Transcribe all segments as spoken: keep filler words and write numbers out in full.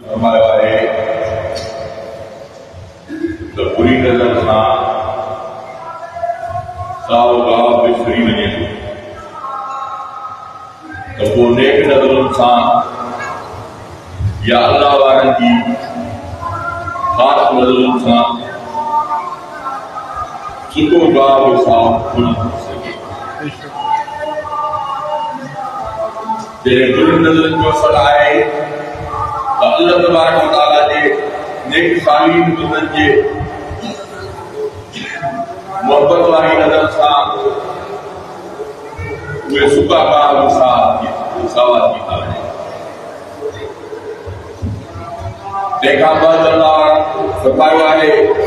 फरमायो आहे त बुरी नज़र सां साओ गाह विसरी वञे थो त पोइ नेक नज़रुनि सां या अल्लाह वारनि जी ख़ासि नज़रुनि सां सुठो गाह बि साफ़ न थी सघे। जॾहिं बुरी नज़रुनि जो असरु आहे त अल्लाह तबारक व तआला जे नेक सालीन बंदनि जे मोहब्बत वारी नज़र सां उहे सुका गाह बि सावा थी था वञनि। तंहिंखां बाद अल्लाह फरमायो आहे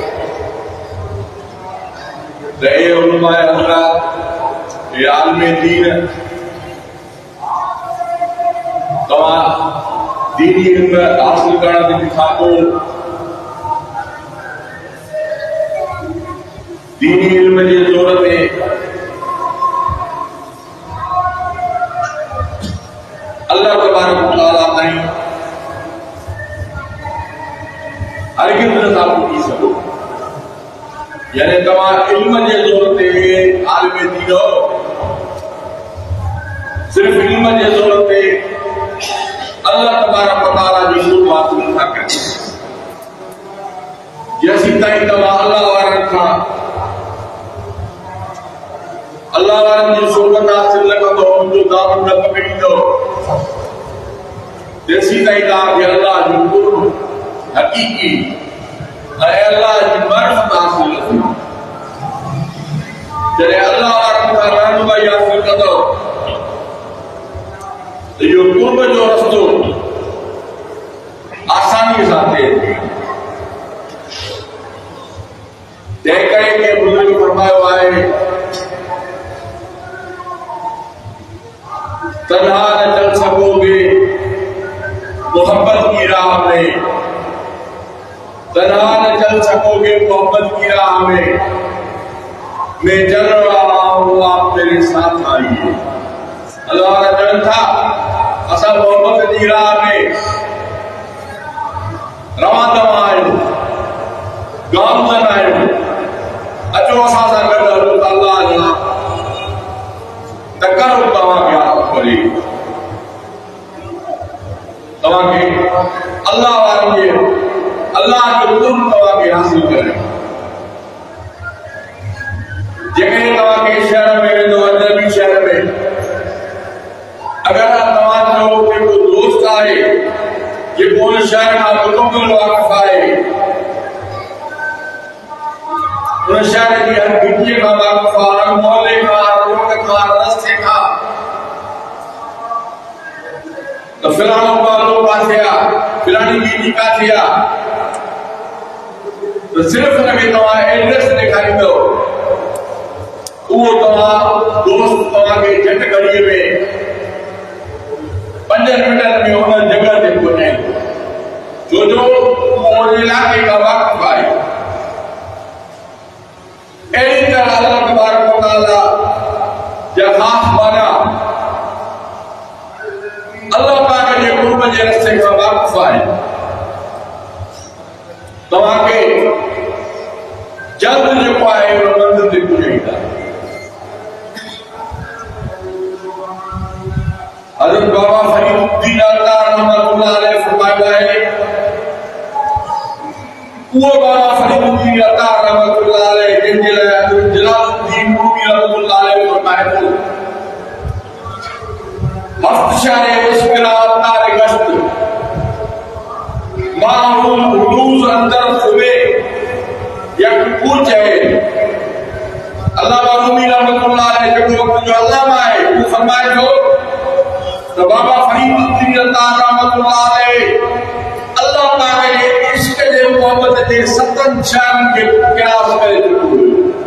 त ए उलमाए हज़रात, ए आलिमे दीन, तव्हां दीनी इल्म हासिल करण खां पोइ दीनी इल्म जे ज़ोर ते अल्लाह तबारक व तआला ताईं हरगिज़ नथा पहुची सघो। यानी तव्हां इल्म जे ज़ोर ते आलिम दीन हो, सिर्फ़ इल्म जे ज़ोर ते अल्लाह तबारक व तआला जी शुरू हासिल नथा कयो। जेसीं ताईं तव्हां अल्लाह वारनि खां अल्लाह वारनि जी सोबत हासिल न कंदो, उनजो दामन न पकड़ींदो, तेसीं ताईं तव्हांखे अल्लाह जो कुर्ब हक़ीक़ी ऐं अल्लाह जी मारिफत हासिल न थींदी। जॾहिं अल्लाह वारनि खां रहनुमाई हासिल कंदो त इहो कुर्ब जो रस्तो आसानी सां थिए थी। तंहिं करे के बुज़ुर्ग फरमायो आहे तन्हा न चल सकोगे मोहब्बत की राह में, तन्हा न चल सकोगे मोहब्बत की राह में, मैं चल रहा हूँ आप मेरे साथ आइए। अल्लाह ने चवन था असां मोहब्बत की राह में रवां तवां आहियूं, गामज़न आहियूं, अचो असां सां गॾु हलो त अल्लाह जा तकरब तव्हांखे हासिल करे, तव्हांखे अल्लाह वारनि जे अल्लाह जो कुर्ब तव्हांखे हासिल करे। जेकॾहिं तव्हांखे शहर में वेंदो, अजनबी शहर में, अगर तव्हां चओ कि को दोस्त आहे जेको उन शहर खां मुकम्मल वाक़िफ़ आहे, उन शहर जी हर गिटीअ खां वाक़िफ़ आहे, हर मोहल्ले खां, हर रोड खां, हर रस्ते खां, त फलाणो मामलो काथे आहे, फलाणी गिटी काथे आहे, त सिर्फ़ हुनखे तव्हां एड्रेस ॾेखारींदो, उहो तव्हां दोस्त तव्हांखे झटि घड़ीअ में पंजनि मिंटनि में हुन जॻह ते पहुचाईंदो, छो जो उहो उन इलाइक़े खां वाक़िफ़ आहे। अहिड़ी तरह अल्लाह तबारक व तआला जा ख़ासि माना अल्लाह पाक जे कुर्ब जे रस्ते खां वाक़िफ़ आहे। तव्हांखे जल्द जेको आहे उन मंज़िल ते पहुचाईंदा। हज़रत बाबा फरीदुद्दीन अत्तार रहमतुल्लाह अलैह फरमायो आहे, उहो बाबा फरीदुद्दीन अत्तार रहमतुल्लाह अलैह जंहिंजे लाइ हज़रत जलालुद्दीन रूमी रहमतुल्लाह अलैह फरमाए थो, हफ़्त शहर इश्क़ रात तारे गश्त माहूल हुदूस अंदर खुबे यक पूछ है। अल्लाह रूमी रहमतुल्लाह अलैह जेको वक़्त जो अल्लामा आहे, वो फरमाए थो तो बाबा फरीदुद्दीन अत्तार रहमतुल्लाह अलैह अल्लाह पाक जे इश्क जे मोहब्बत जे सतन शान के क़यास करे चुको,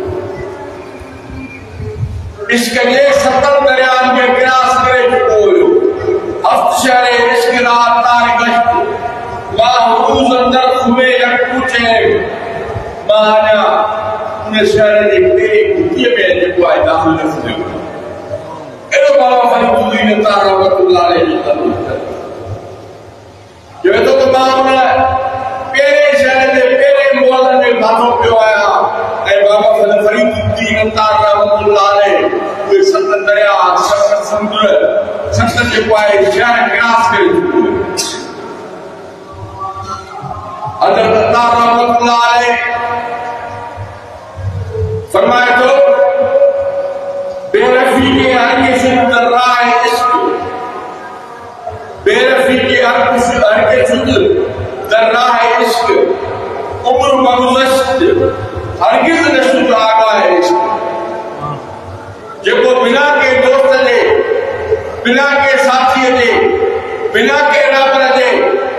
इश्क जे सतन दरियान के क़यास करे चुको। हफ़्त शहर इश्क रात तारे गश्त माहूज़ अंदर खुबे यक पूछे, मां अञा उन शहर जे कहिड़ी गुतीअ में जेको आहे दाख़िल न थियो। एॾो बाबा फरीदुद्दीन अत्तार रहमतुल्लाह अलैह जो तलुक़ जो तो मां मुख्तार रहमतुल्लाह अलैह वे सत दरिया सत समुद्र सत जेको आहे शहर क्रॉस करे चुको हज़रत मुख्तार रहमतुल्लाह अलैह फरमाए तो बेरफी के हर के शुद्ध राह इश्क बेरफी के हर के हर के शुद्ध राह इश्क उम्र बगुज़श्त हरगिज़ न शुद्ध आगा है इश्क जेको बिना के दोस्त जे बिना के साथी जे बिना के रहबर जे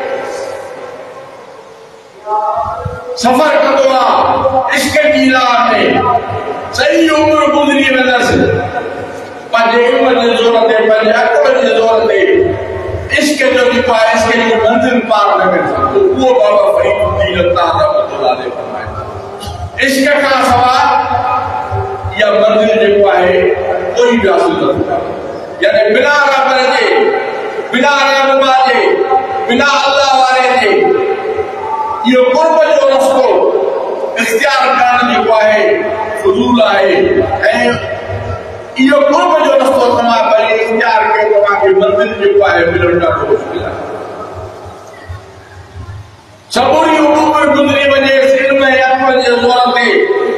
सफर कंदो आहे इश्क जी राह में सही उम्र गुज़री वेंदसि पंहिंजे इल्म जे ज़ोर ते पंहिंजे अक़ल जे ज़ोर ते इश्क जो जेको आहे इश्क जी मंज़िल पार न करे सघंदो उहो बाबा फरीदुद्दीन अत्तार रहमतुल्लाह अलैह फरमाए इश्क खां सवाइ इहा मंज़िल जेको आहे कोई बि हासिल नथो करे यानी बिना रहबर जे बिना रहनुमा जे बिना अल्लाह वारे जे इहो क़ुर्ब जो रस्तो इख्तियार करण जेको आहे फज़ूल आहे ऐं इहो क़ुर्ब जो रस्तो तव्हां भली इख्तियार कयो तव्हांखे मंज़िल जेको आहे मिलणु ॾाढो मुश्किल आहे समूरी उम्र गुज़री वञे इल्म ऐं अक़ल जे ज़ोर ते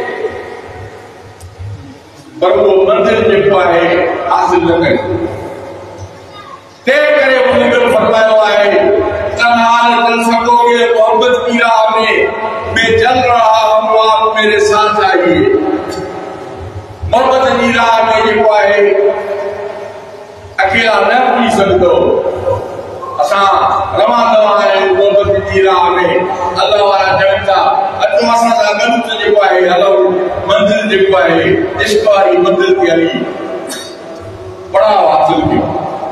पर उहो मंज़िल जेको आहे हासिल न करे तंहिं करे बुज़ुर्ग फरमायो आहे तन्हाल चल सकोगे मोहब्बत की राह में मैं चल रहा हूँ आप मेरे साथ आइए मोहब्बत की राह में जेको आहे अकेला न पुॼी सघंदो असां रवंदा आहियूं मोहब्बत जी राह में अल्लाह वारा चवनि था अचो असां सां गॾु त जेको आहे हलो मंज़िल जेको आहे इश्क वारी मंज़िल ते हली पड़ाव हासिल कयो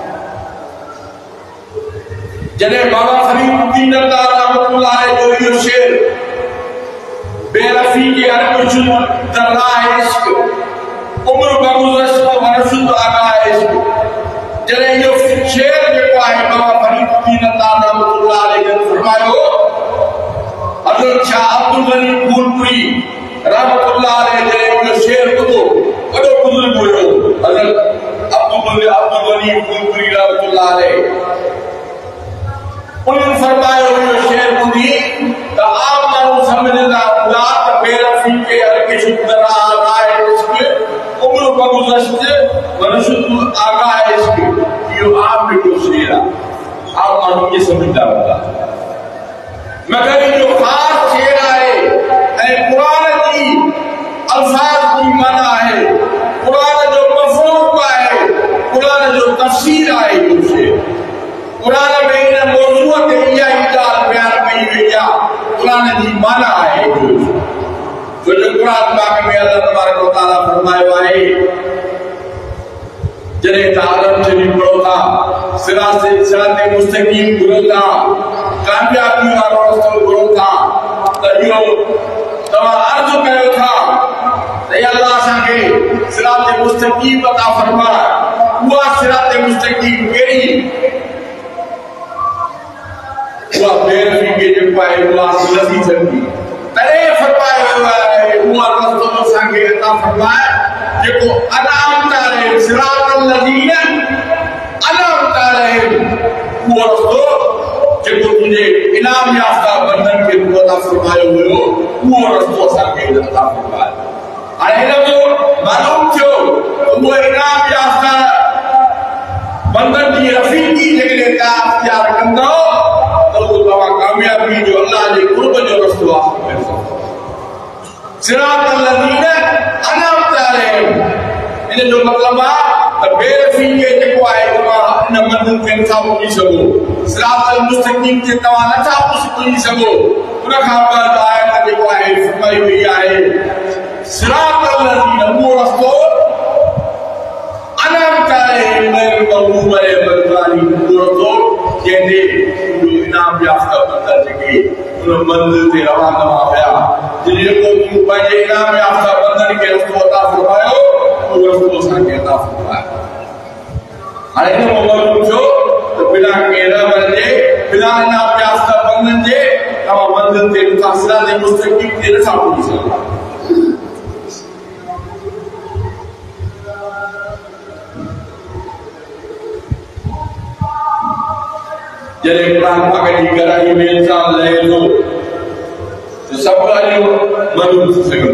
जॾहिं बाबा फरीदुद्दीन अत्तार रहमतुल्लाह अलैह जो इहो शेर बेरफी के हर कुछ दर्राह इश्क उम्र बगुज़श्त वरशुद आगाह इश्क जॾहिं इहो शेर जेको आहे बाबा फरीदुद्दीन अत्तार रहमतुल्लाह अलैह जन फरमायो हज़रत शाह अब्दुल गनी फूलपुरी रहमतुल्लाह अलैह जॾहिं इहो शेर ॿुधो वॾो बुज़ुर्ग हुयो हज़रत अब्दुल अब्दुल गनी फूलपुरी रहमतुल्लाह अलैह उन्हनि फरमायो इहो शेर ॿुधी त आम माण्हू सम्झंदा हूंदा त बेरफी के हर के शुद्ध राह आहे इश्क उम्र बगुज़श्त वरशुद आगाह इश्क इहो आम हिकिड़ो शेर आहे आम माण्हू इहे सम्झंदा हूंदा मगर इहो ख़ासि शेर आहे ऐं क़ुरान जी अल्फाज़ जी माना आहे क़ुरान जो मफ़हूम आहे क़ुरान जो तफ़सीर आहे इहो शेर क़ुरान में इन मौज़ूअ ते इहा ई ॻाल्हि बयान कई वई आहे क़ुरान जी माना आहे छो जो क़ुरान पाक में अल्लाह तबारक व तआला फरमायो आहे जॾहिं तव्हां अरब शरीफ़ पढ़ो था सिरात सिरात मुस्तक़ीम घुरो था कामयाबी वारो रस्तो घुरो था त इहो तव्हां अर्ज़ु कयो था त अल्लाह असांखे सिरात मुस्तक़ीम अता फरमाए उहा सिरात मुस्तक़ीम कहिड़ी उहा बेरफी के जेको आहे उहा नथी सघंदी तॾहिं फरमायो आहे उहा रस्तो असांखे अता फरमाए जेको अनामत आहे सिरातल लज़ीन अनामत आहे उहो रस्तो जेको तुंहिंजे इनाम याफ़्ता बंदनि खे तूं अता फरमायो हुयो उहो रस्तो असांखे अता फरमाए हाणे हिन जो मालूम थियो उहो इनाम याफ़्ता बंदनि जी रफ़ीक़ी जेकॾहिं तव्हां इख्तियार कंदो तव्हां कामयाबी जो अल्लाह जे क़ुर्ब जो रस्तो हासिल करे सघो सिरातल लज़ीन अनअमत अलैहिम इन जो मतिलबु आहे त बेरफी के जेको आहे तव्हां इन मंज़िल ते नथा पहुची सघो सिरातल मुस्तक़ीम ते तव्हां नथा पहुची सघो उन खां बाद आयत जेको आहे फरमाई वई आहे सिरातल लज़ीन उहो रस्तो अनअमत अलैहिम गैर मग़लूब अलैहिम उहो रस्तो जंहिंजे इनाम याफ़्ता बंदर जेके उन मंज़िल ते रवाना हुआ जेको तूं पंहिंजे इनाम याफ़्ता बंदर खे रस्तो अता फरमायो उहो रस्तो असांखे अता फरमायो हाणे हिन में मालूम थियो त बिना के रहबर जे बिना इनाम याफ़्ता बंदन जे तव्हां मंज़िल ते नथा सिरात मुस्तक़ीम ते नथा पहुची सघो जॾहिं क़ुरान पाक जी गहराई में इंसान लहे थो त सभु ॻाल्हियूं मदद थी सघनि।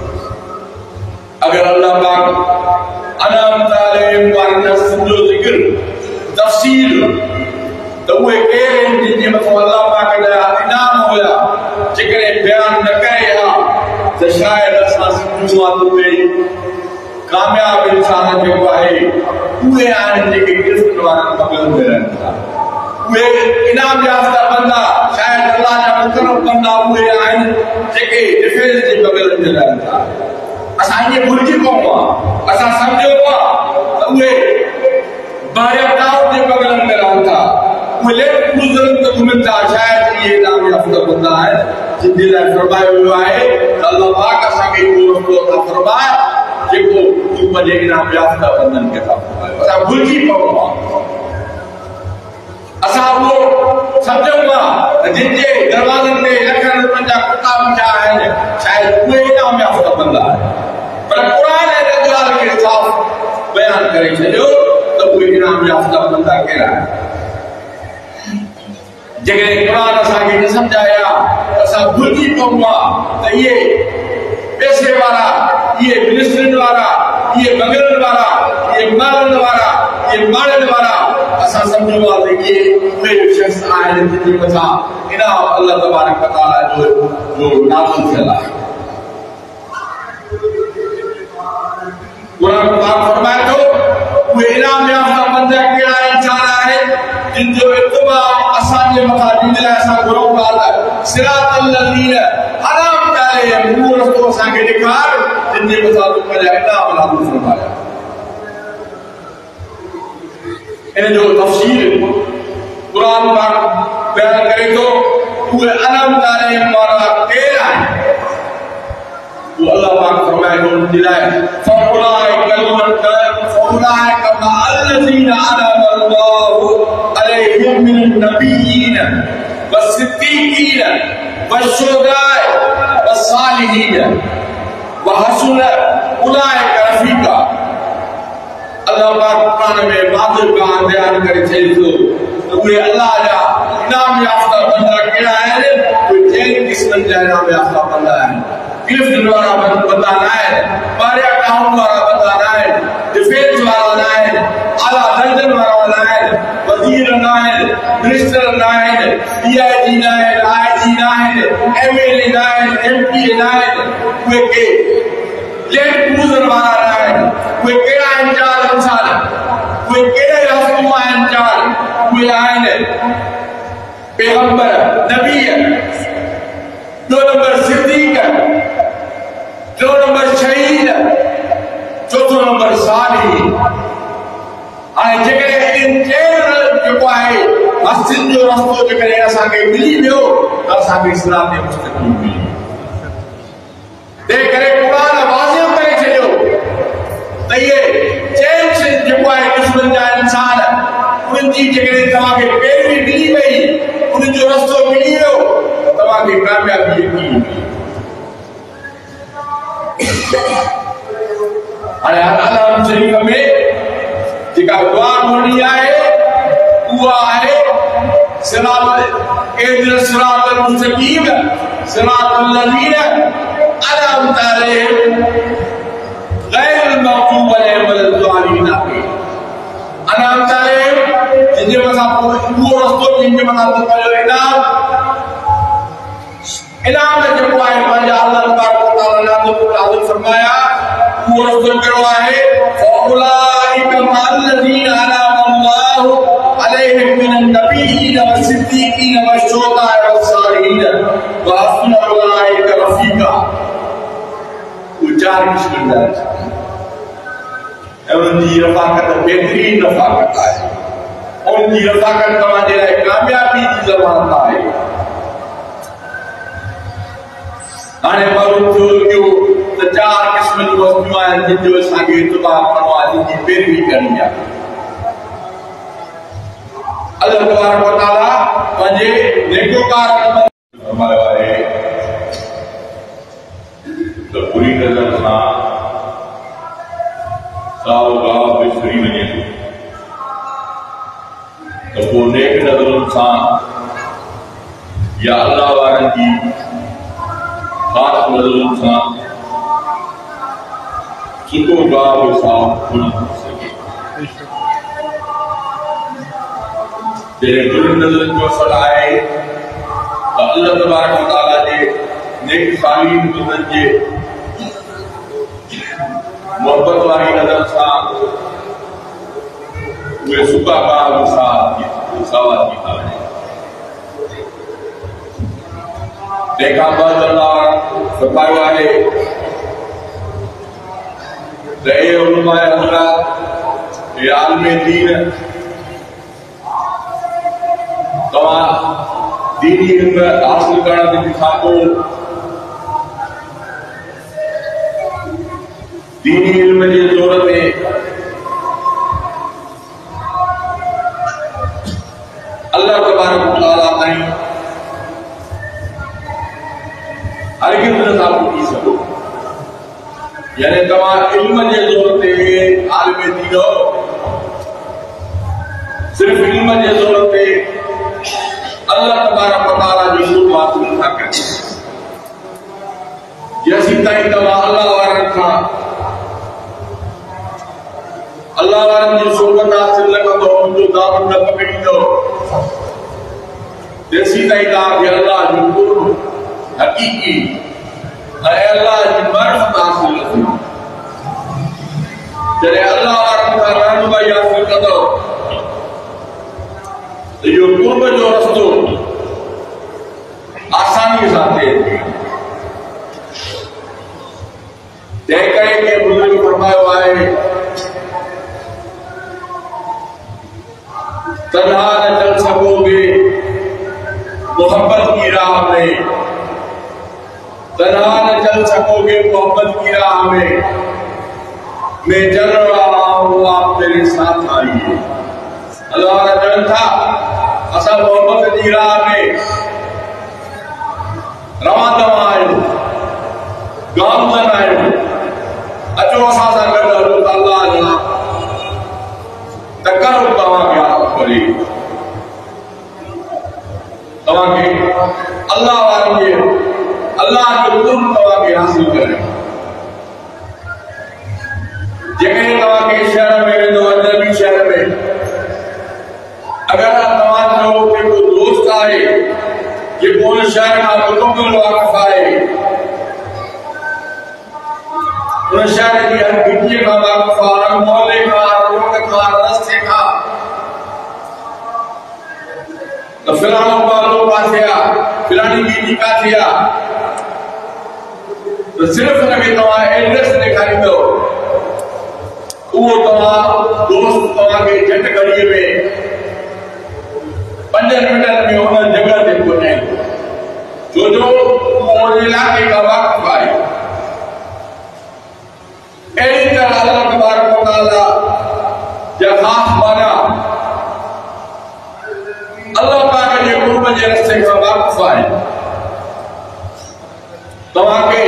अगर अल्लाह पाक अनअमत अलैहिम वारनि जा सॼो ज़िक्र तफ़सील त उहे केर आहिनि जिन जे मथां अल्लाह पाक जा इनाम हुया जेकॾहिं बयान न करे हा त शायदि असां सम्झूं हा त उहे कामयाब इंसान जेको आहे उहे आहिनि जेके गिरफ़्त वारनि बगलनि में रहनि था। उहे इनाम याफ़्ता बंदा शायदि अल्लाह जा मुक़रब बंदा उहे आहिनि जेके हिफ़ाज़त जे बगलनि में रहनि था। असां इहे भुलिजी पऊं हा, असां सम्झूं हा त उहे बारियात जे बगलनि में रहनि था, उहे लेट गुज़रनि त घुमनि था। शायदि इहे इनाम याफ़्ता बंदा आहिनि जिन जे लाइ फरमायो वियो आहे त अल्लाह पाक असांखे इहो रस्तो अता फरमाए जेको तूं पंहिंजे इनाम याफ़्ता बंदनि खे था फरमायो। असां भुलिजी पऊं हा, असां उहो सम्झूं था त जिन जे दरवाज़नि ते लखनि रुपयनि जा कुता बीठा आहिनि शायदि उहे इनाम याफ़्ता बंदा आहिनि। पर क़ुरान इन ॻाल्हि खे साफ़ बयान करे छॾियो त उहे इनाम याफ़्ता बंदा कहिड़ा आहिनि। जेकॾहिं क़ुरान असांखे न सम्झाया त असां भुलिजी पऊं हा त इहे पैसे वारा, इहे मिनिस्ट्रियुनि वारा, इहे बंगलनि वारा, इहे मालनि वारा, इहे माड़नि वारा, असां सम्झूं हा त इहे उहे शख़्स आहिनि जिन जे मथां इनाम अल्लाह तबारक व तआला जो जो नाज़िल थियल आहे। क़ुरान पाक फरमाए थो उहे इनाम याफ़्ता बंदा कहिड़ा इंसान आहिनि जिन जो इत्तिबा असांजे मथां जिन लाइ असां घुरूं था त सिरातल लज़ीन अनअमत अलैहिम, उहो रस्तो असांखे ॾेखार जिन जे मथां तूं पंहिंजा इनाम नाज़िल फरमाया। इन जो तफ़सील क़ुरान पाक बयान करे थो उहे अनअमत अलैहिम वारा केर आहिनि। वो अल्लाह पाक फरमाए थो उन जे लाइ फौलाइक फौलाइक मअल्लज़ीन अनअम अल्लाहु अलैहिम मिनन नबिय्यीन वस्सिद्दीक़ीन वश्शुहदाए वस्सालिहीन वहसुन उलाइक रफ़ीक़ा। अल्लाह पाक क़ुरान में वाज़िह बयान करे चए थो त उहे अल्लाह जा इनाम याफ़्ता बंदा कहिड़ा आहिनि। उहे चइनि क़िस्मनि जा इनाम याफ़्ता बंदा आहिनि। गिरफ़्त वारा बंदा न आहिनि, बारिया टाउन वारा बंदा न आहिनि, डिफेंस वारा न आहिनि, आला दर्जन वारा न आहिनि, वज़ीर न आहिनि, मिनिस्टर न आहिनि, पी आई जी न आहिनि, आई जी न आहिनि, एम एल ए न आहिनि, एम पी ए न आहिनि। उहे के लेट क्रूज़र वारा न आहिनि। उहे कहिड़ा आहिनि चार इंसान, उहे कहिड़े रस्म आहिनि चार, उहे आहिनि पैगंबर, नबी, दो नंबर सिद्दीक़, दो नंबर शहीद, चौथो नंबर सालिहीन। हाणे जेकॾहिं इन चइनि जेको आहे मस्जिद जो रस्तो जेकॾहिं असांखे मिली वियो त असांखे सिरात मुस्तक़ीम मिली वियो। तंहिं करे क़ुरान वाज़िह करे छॾियो त इहे चइनि जेको आहे क़िस्मनि जा इंसान, उन्हनि जी जेकॾहिं तव्हांखे पैरवी मिली वई, उन्हनि जो रस्तो मिली वियो त तव्हांखे कामयाबी यकीन मिली। हाणे हर अलाम शरीफ़ में जेका दुआ पढ़णी आहे उहा आहे सिरात इहदिन सिरातल मुस्तक़ीम सिरातल लज़ीन अनअमत अलैहिम गैरिल मग़ज़ूब अलैहिम वलद्दालिन। अनअमत अलैहिम जिन जे मथां उहो रस्तो जिन जे मथां पंहिंजो इनाम इनाम जेको आहे पंहिंजा अल्लाह तबारक व तआला नाज़िल फरमाया उहो रस्तो कहिड़ो आहे। फौलाइक मअल्लज़ीन अनअम अल्लाहु अलैहिम मिनन नबिय्यीन वस्सिद्दीक़ीन वश्शुहदाए वस्सालिहीन वहसुन उलाइक रफ़ीक़ा। वो चार किस्म जा ऐं उन्हनि जी रफ़ाक़त बेहतरीन रफ़ाक़त आहे। उन्हनि जी रफ़ाक़त तव्हांजे लाइ कामयाबी जी ज़मानत आहे। हाणे मालूम थियो इहो त चार क़िस्म जूं वस्तूं आहिनि जिन जो असांखे इत्तिबा करणो आहे, जिन जी पैरवी करणी आहे। अल्लाह तबारक व तआला पंहिंजे नेकोकार फरमायो आहे त बुरी नज़र सां साओ गाहु विसरी वञे थो त पोइ नेक नज़रुनि सा या अल्लाह वारन की खास मदद सा सुठो गाव साफ़ न थी सघे। जॾहिं गुरु नज़रनि जो असरु आहे त अल्लाह तबारक व तआला जे नेक सालीन बंदनि जे मोहब्बत वारी नज़र सां उहे सुका गाव साफ़ सावा थी था वञनि। तंहिंखां बाद अल्लाह फरमायो आहे त ए उलमाए हज़रात, ए आलिमे दीन, तव्हां दीनी इल्म हासिल करण खां पोइ दीनी इल्म जे ज़ोर ते अल्लाह तबारक व तआला ताईं हरगिज़ नथा पुॼी सघो। यानी तव्हां इल्म जे ज़ोर ते आलिमे दीन हो, सिर्फ़ इल्म जे ज़ोर ते अल्लाह तबारक व तआला जो शुक्र हासिल नथा कयो। जेसीं ताईं तव्हां अल्लाह वारनि खां अल्लाह वारनि जी सोबत हासिल न कंदो, उनजो दामन न पकड़ींदो, तेसीं ताईं तव्हांखे अल्लाह जो कुर्ब हक़ीक़ी ऐं अल्लाह जी मारिफत हासिल न थींदी। जॾहिं अल्लाह वारनि खां रहनुमाई हासिल कंदो त इहो कुर्ब जो रस्तो आसानी सां थिए थी। तंहिं करे के बुज़ुर्ग फरमायो आहे, तन्हा न चल सकोगे मोहब्बत की राह में, तन्हा न चल सकोगे मोहब्बत की राह में, मैं चल रहा हूँ आप मेरे साथ आइए। अल्लाह का चलन था असा मोहब्बत की राह में रवा दवा आयो, गामज़न आयो, अचो असां सां गॾु हलो त अल्लाह जा तकरब तव्हांखे हासिल करे, तव्हांखे अल्लाह वारनि जे अल्लाह जो कुर्ब तव्हांखे हासिल करे। जेकॾहिं तव्हांखे शहर में वेंदो, अजनबी शहर में, अगरि तव्हांजो जेको दोस्त आहे जेको उन शहर खां मुकम्मल वाक़िफ़ आहे, उन शहर जी हर गिटीअ खां वाक़िफ़ आहे, हर मोहल्ले खां, रोड खां, रस्ते खां, त फिलाणो मालो काथे आहे, फिलाणी गिटी काथे आहे, त सिर्फ़ हुनखे तव्हां एड्रेस ॾेखारींदो, उहो तव्हां दोस्त तव्हांखे झटि घड़ीअ में पंजनि मिंटनि में हुन जॻह ते पहुचाईंदो, छो जो उहो उन इलाइक़े खां वाक़िफ़ आहे। अहिड़ी तरह अल्लाह तबारक व तआला जा ख़ासि माना अल्लाह पाक जे कुर्ब जे रस्ते खां वाक़िफ़ आहे। तव्हांखे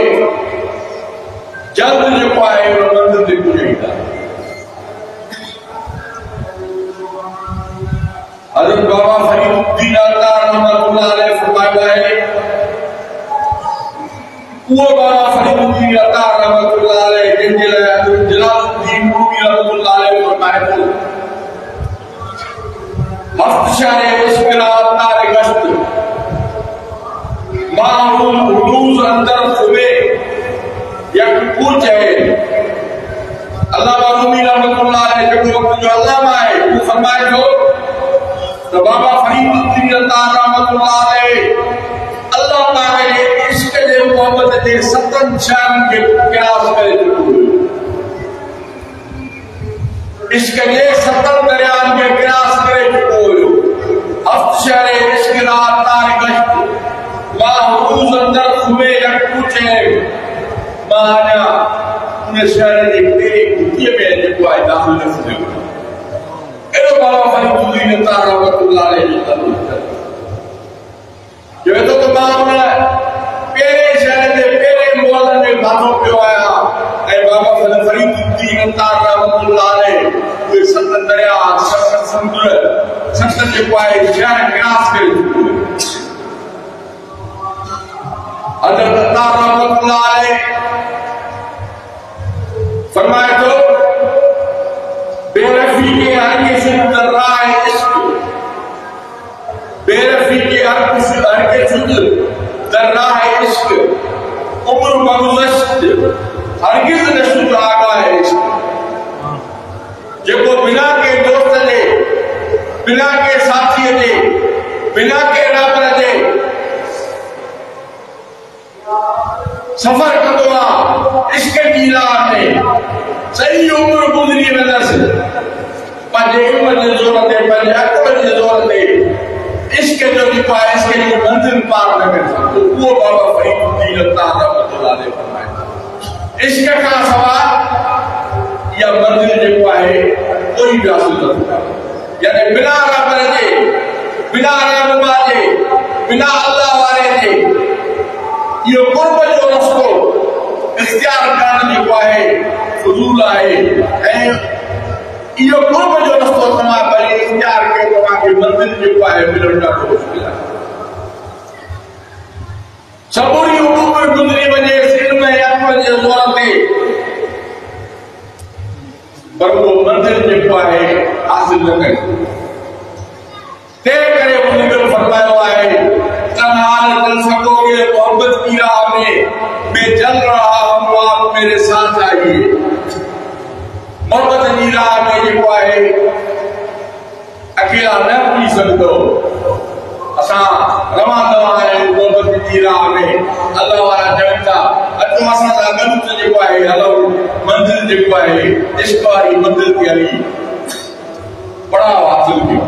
जल्द जेको आहे उन मंज़िल ते पहुचाईंदा। हज़रत बाबा फरीदुद्दीन अत्तार रहमतुल्लाह अलैह फरमायो आहे, उहो बाबा फरीदुद्दीन अत्तार रहमतुल्लाह अलैह जंहिंजे लाइ हज़रत जलालुद्दीन रूमी रहमतुल्लाह अलैह फरमाए थो, हफ़्त शहर इश्क़ तार गश्त माहूल हुदूस अंदर सुबे यक पूछ है। अल्लाह रूमी रहमतुल्लाह अलैह जेको वक़्त जो अल्लामा आहे, उहो फरमाए थो तो बाबा फरीदुद्दीन अत्तार रहमतुल्लाह अलैह अल्लाह पाक जे इश्क जे मोहब्बत जे सतन शहरनि खे क़यास करे चुको हुयो। इश्क जे सतन दरियानि खे क़यास करे चुको हुयो। हफ़्त शहर इश्क रात तार गश्त मां हुदूस अंदर सुबह यक पूछे, मां अञा उन शहर जे पहिरीं घुटीअ में जेको आहे दाख़िल न थियो। एॾो बाबा फरीदुद्दीन अत्तार रहमतुल्लाह अलैह जो तलुक़ जो तो तो मां उन पहिरें शहर जे पहिरें मोहल्ले में बातो पियो आहियां ऐं बाबा फरीदुद्दीन अत्तार रहमतुल्लाह अलैह उहे सत दरिया, सत समुंड, सत जो है शहर क्रॉस कर चुको हज़रत अत्तार रहमतुल्लाह अलैह फरमाए तो बेरफी के हर के शुद्ध राह इश्क बेरफी के हर हर के शुद्ध राह इश्क उम्र बगुज़श्त हरगिज़ न शुद्ध आगा है इश्क जो बिना के दोस्त जे बिना के साथी जे बिना के राबर जे सफर कंदो आहे इश्क जी राह में सही उम्र गुज़री वेंदसि पंहिंजे इल्म जे ज़ोर ते पंहिंजे अक़ल जे ज़ोर ते इश्क जो जेको आहे इश्क जी मंज़िल पार न करे सघंदो उहो बाबा फरीदुद्दीन अत्तार रहमतुल्लाह अलैह फरमाए इश्क खां सवाइ या मंज़िल जेको आहे कोई बि हासिल न थी यानी बिना रब जे बिना रहनुमा जे बिना अल्लाह वारे जे इहो क़ुर्ब जो रस्तो इख्तियार करण जेको आहे फज़ूल आहे ऐं इहो क़ुर्ब जो रस्तो तव्हां भली इख्तियार कयो तव्हांखे मंज़िल जेको आहे मिलण ॾाढो मुश्किल आहे सबूरी उम्र गुज़री वञे इल्म ऐं अक़ल जे ज़ोर ते पर वो मंज़िल जेको आहे हासिल न करे तंहिं करे बुज़ुर्ग फरमायो आहे तन्हाल चल सकोगे मोहब्बत की राह में मैं चल रहा हूँ आप मेरे साथ आइए मोहब्बत की राह में जेको आहे अकेला न पी सघंदो असां रवां आहियूं मोहब्बत जी राह में अल्लाह वारा चवनि था अचो असां सां गॾु जेको आहे हलो मंज़िल जेको आहे इश्क वारी मंज़िल ते हली पड़ाव हासिल कयो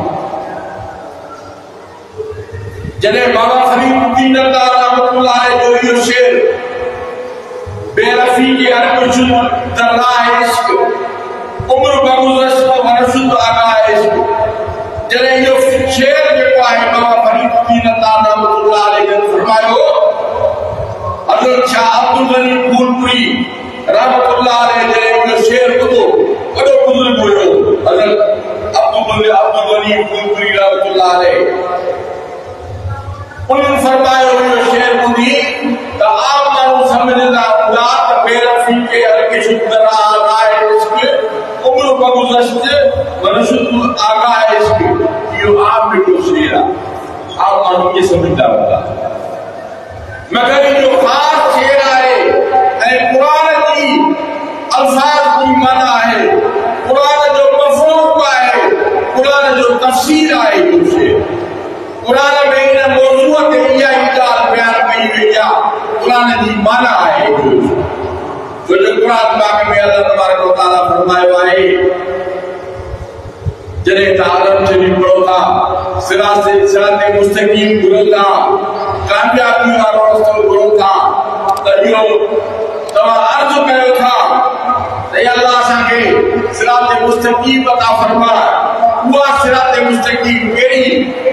जॾहिं बाबा फरीदुद्दीन अत्तार रहमतुल्लाह अलैह जो इहो शेर बेरफ़ी के हर कुछ दर्रा इश्क उम्र बगुज़श्त वरसुद आगा इश्क जॾहिं इहो शेर जेको आहे बाबा फरीदुद्दीन अत्तार रहमतुल्लाह अलैह ने फरमायो हज़रत शाह अब्दुल गनी फूलपुरी रहमतुल्लाह अलैह जॾहिं इहो शेर ॿुधो वॾो बुज़ुर्ग हुयो हज़रत अब्दुल अब्दुल गनी फूलपुरी रहमतुल्लाह अलैह उन्हनि फरमायो इहो शेर ॿुधी त आम माण्हू सम्झंदा हूंदा त बेरफ़ी के हर के शुद्ध राह राह इश्क उम्र बगुज़श्त वरसुद आगा इश्क इहो आम हिकिड़ो शेर आहे आम माण्हू इहे सम्झंदा हूंदा मगर इहो ख़ासि शेर आहे ऐं क़ुरान जी अल्फाज़ जी माना आहे क़ुरान जो मफ़हूम आहे क़ुरान जो तफ़सीर आहे इहो शेर क़ुरान में इन मौज़ूअ ते इहा ई ॻाल्हि बयान कई वई आहे क़ुरान जी माना आहे छो जो क़ुरान पाक में अल्लाह तबारक व तआला फरमायो आहे जॾहिं तव्हां अरब शरीफ़ पढ़ो था सिरात सिरात मुस्तक़ीम घुरो था कामयाबी वारो रस्तो घुरो था त इहो तव्हां अर्ज़ु कयो था त अल्लाह असांखे सिरात मुस्तक़ीम अता फरमाए उहा सिरात मुस्तक़ीम कहिड़ी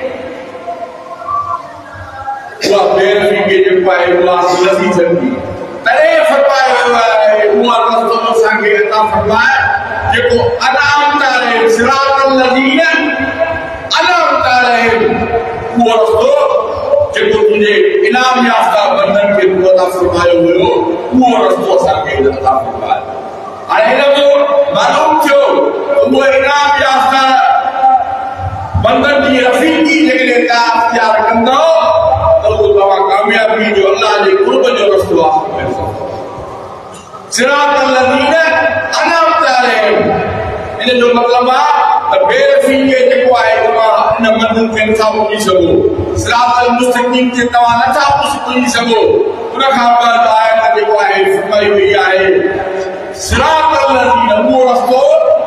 उहा बेरफ़ी के जेको आहे उहा हासिल न थी सघंदी तॾहिं फरमायो वियो आहे उहा रस्तो असांखे अता फरमाए जेको अनामत आहे सिरात लज़ीन अनामत आहे उहो रस्तो जेको तुंहिंजे इनाम याफ़्ता बंदन खे तूं अता फरमायो हुयो उहो रस्तो असांखे अता फरमाए हाणे हिन जो मालूम थियो उहो इनाम याफ़्ता बंदन जी रफ़ीक़ी जेकॾहिं तव्हां इख्तियार कंदो कामयाबी जो अल्लाह के कुर्ब जो रस्तो हासिल कर सको सिरात लज़ीन अनअमत अलैहिम इन जो मतलब है त बेरफ़ी के जेको आहे तव्हां इन मंज़िल ते नथा पहुची सघो सिरात मुस्तक़ीम ते तव्हां नथा पहुची सघो उन खां बाद आयत जेको आहे फरमाई वई आहे सिरात लज़ीन उहो रस्तो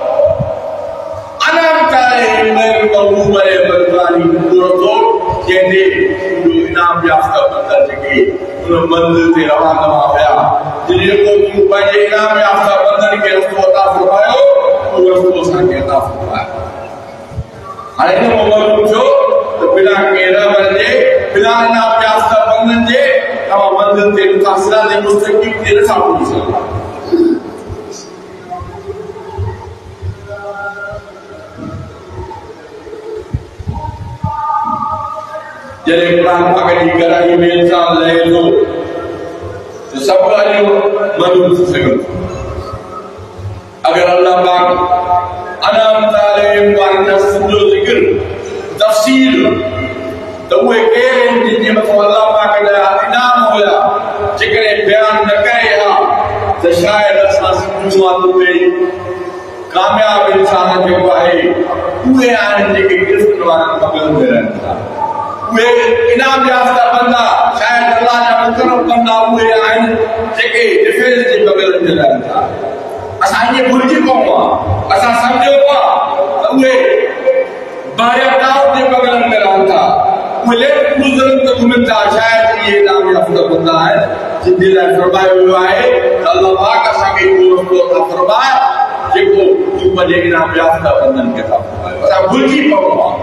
अनअमत अलैहिम महबूब बरकानी उहो रस्तो जंहिंजे इनाम याफ़्ता बंदा जेके उन मंज़िल ते रवाना हुआ जेको तूं पंहिंजे इनाम याफ़्ता बंदन खे रस्तो अता फरमायो उहो रस्तो असांखे अता फरमायो हाणे हिन में मालूम थियो त बिना के रबर जे बिना इनाम याफ़्ता बंदन जे तव्हां मंज़िल ते नथा सिरात मुस्तक़ीम ते नथा पहुची सघो जॾहिं क़ुरान पाक जी गहराई में इंसान लहे थो त सभु ॻाल्हियूं मदद थी सघनि थियूं। अगर अल्लाह पाक अनाम तालीम वारनि जा सॼो ज़िक्र तफ़सील त उहे केर आहिनि जिन जे मथां अल्लाह पाक जा इनाम हुया जेकॾहिं बयान न करे हा त शायदि असां सम्झूं हा त उहे कामयाब इंसान जेको आहे उहे आहिनि जेके गिरफ़्त वारनि बगलनि में रहनि था। उहे इनाम याफ़्ता बंदा शायदि अल्लाह जा मुक़रब बंदा उहे आहिनि जेके डिफेंस जे बगलनि में रहनि था। असां इहे भुलिजी पऊं हा, असां सम्झूं था त उहे बारियात जे बगलनि में रहनि था, उहे लेट क्रूज़रनि ते घुमनि था। शायदि इहे इनाम याफ़्ता बंदा आहिनि जिन जे लाइ फरमायो वियो आहे त अल्लाह पाक असांखे इहो रस्तो अता फरमाए जेको तूं पंहिंजे इनाम याफ़्ता बंदनि खे था फरमायो। असां भुलिजी पऊं हा,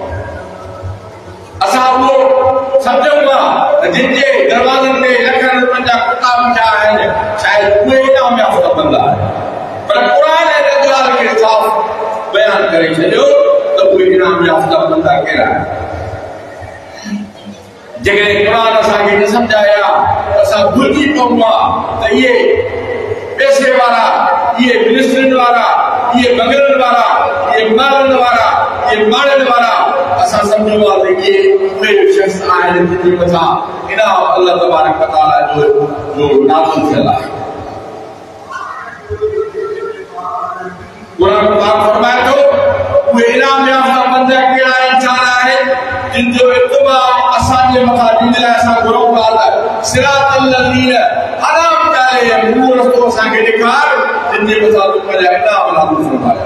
असां उहो सम्झूं था त जिन जे दरवाज़नि ते लखनि रुपयनि जा कुता बीठा आहिनि शायदि उहे इनाम याफ़्ता बंदा आहिनि, पर क़ुरान हिन ॻाल्हि खे साफ़ बयानु करे छॾियो त उहे इनाम याफ़्ता बंदा कहिड़ा आहिनि। जेकॾहिं क़ुरान असांखे न सम्झाया त असां भुलिजी पऊं हा त इहे पैसे वारा, इहे मिनिस्ट्रियुनि वारा, इहे बंगलनि वारा, इहे मालनि वारा, इहे माणनि वारा, असां सम्झूं हा त इहे उहे शख़्स आहिनि जिन जे मथां इनाम अल्लाह तबारक व तआला जो जो नाज़िल थियल आहे। क़ुरान पाक फरमाए थो उहे इनाम याफ़्ता बंदा कहिड़ा इंसान आहिनि जिन जो इत्तिबा असांजे मथां जिन जे लाइ असां घुरूं था त सिरातल लज़ीन अनअमत अलैहिम, उहो रस्तो असांखे ॾेखार जिन जे मथां तूं पंहिंजा इनाम नाज़िल फरमाया।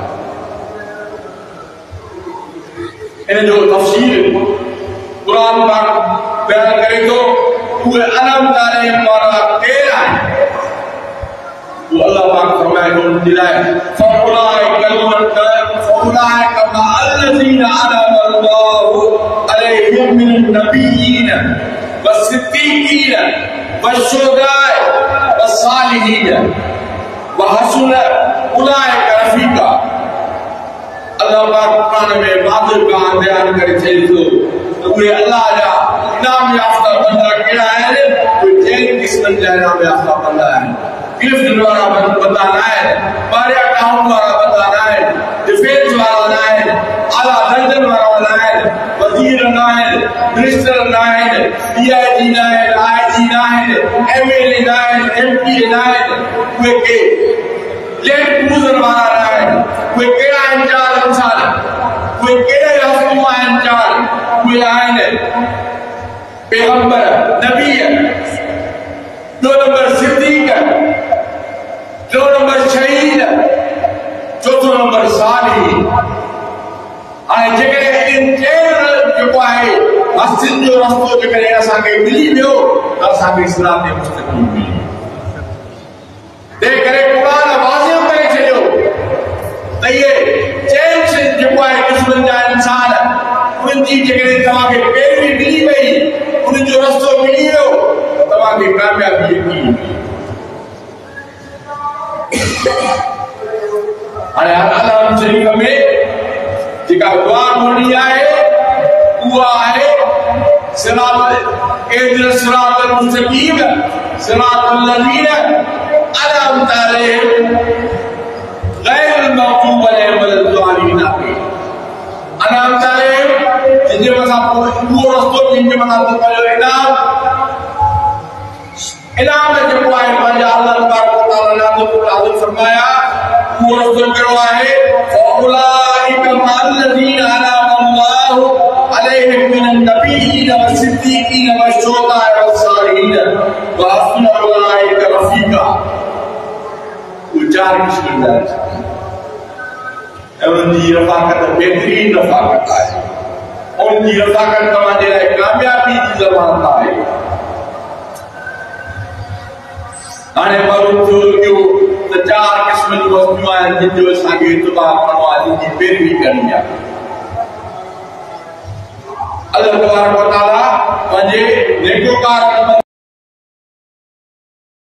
इन जो तफ़सील क़ुरान पाक बयान करे थो उहे अनअमत अलैहिम वारा केर आहिनि। वो अल्लाह पाक फरमाए थो उन जे लाइ फौलाइक फौलाइक मअल्लज़ीना अनअम अल्लाहु अलैहिम मिनन नबिय्यीन वस्सिद्दीक़ीन वश्शुहदाए वस्सालिहीन वहसुन उलाइक रफ़ीक़ा। अल्लाह पाक क़ुरान में वाज़िह बयान करे चए थो त उहे अल्लाह जा इनाम याफ़्ता बंदा कहिड़ा आहिनि। उहे चइनि क़िस्मनि जा इनाम याफ़्ता बंदा आहिनि। गिरफ़्त वारा बंदा न आहिनि, बारिया टाउन वारा बंदा न आहिनि, डिफेंस वारा न आहिनि, आला दर्जन वारा न आहिनि, वज़ीर न आहिनि, मिनिस्टर न आहिनि, डी आई जी न आहिनि, आई जी न आहिनि, एम एल ए न आहिनि, एम पी न आहिनि, उहे के लेट क्रूज़र वारा न आहिनि। उहे कहिड़ा आहिनि चार इंसान, उहे कहिड़े रस्म आहिनि चार, उहे आहिनि पैगंबर, नबी, दो नंबर सिद्दीक़, दो नंबर शहीद, चौथो नंबर साली। हाणे जेकॾहिं इन चइनि जेको आहे मस्जिद जो रस्तो जेकॾहिं असांखे मिली वियो त असांखे सिरात मुस्तक़ीम मिली। तंहिं करे क़ुरान वाज़िह करे छॾियो त इहे चइनि जेको आहे क़िस्मनि जा इंसान, उन्हनि जी जेकॾहिं तव्हांखे पैरवी मिली वई, उन्हनि जो रस्तो मिली वियो त तव्हांखे कामयाबी यकीन मिली। हाणे हर अलाम शरीफ़ में जेका दुआ पढ़णी आहे उहा आहे सिरात इहदिन सिरातल मुस्तक़ीम सिरातल लज़ीन अनअमत अलैहिम गैरिल मग़ज़ूब अलैहिम वलद्दालिन। अनअमत अलैहिम जिन जे मथां उहो रस्तो जिन जे मथां तो पंहिंजो इनाम इनाम जेको आहे पंहिंजा अल्लाह तबारक व तआला नाज़िल फरमाया उहो रस्तो कहिड़ो आहे। फौलाइक मअल्लज़ीना अनअम अल्लाहु अलैहिम मिनन नबिय्यीन वस्सिद्दीक़ीन वश्शुहदाए वस्सालिहीन वहसुन उलाइक रफ़ीक़ा। उहे चार क़िस्मनि जा इंसान ऐं उन्हनि जी रफ़ाक़त बेहतरीन रफ़ाक़त आहे। उन्हनि जी रफ़ाक़त तव्हांजे लाइ कामयाबी जी ज़मानत आहे। हाणे मालूम थियो इहो त चार क़िस्म जूं वस्तूं आहिनि जिन जो असांखे इत्तिबा करणो आहे, जिन जी पैरवी करणी आहे। अल्लाह तबारक व तआला पंहिंजे नेकोकार